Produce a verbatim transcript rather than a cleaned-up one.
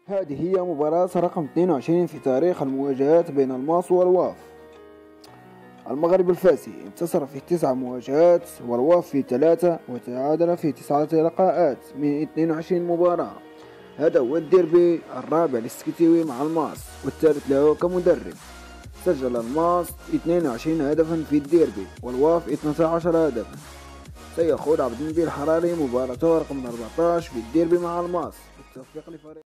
هذه هي مباراة رقم اثنين وعشرين في تاريخ المواجهات بين الماس والواف. المغرب الفاسي انتصر في تسع مواجهات والواف في ثلاثة وتعادل في تسعة لقاءات من اثنين وعشرين مباراة. هذا هو الديربي الرابع للسكتيوي مع الماس والثالث له كمدرب. سجل الماس اثنين وعشرين هدفا في الديربي والواف اثني عشر هدفا. سيخوض عبد النبيل الحراري مباراته رقم أربعة عشر في الديربي مع الماس. بالتوفيق لفريق